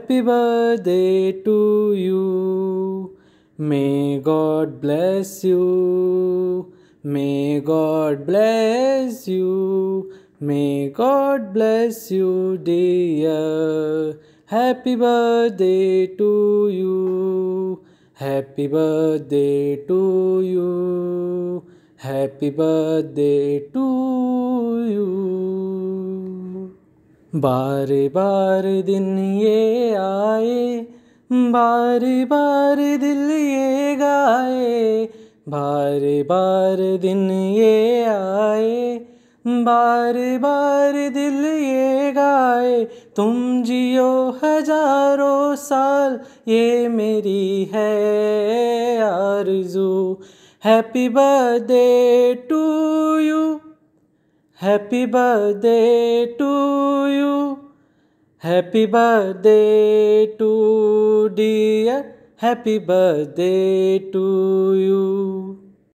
Happy birthday to you. May God bless you. May God bless you. May God bless you, dear. Happy birthday to you. Happy birthday to you. Happy birthday to you. बार बार दिन ये आए, बार बार दिल ये गाए, बार बार दिन ये आए, बार बार दिल ये गाए। तुम जियो हजारों साल, ये मेरी है आरज़ू। Happy birthday to you, happy birthday to you, happy birthday to dear, happy birthday to you.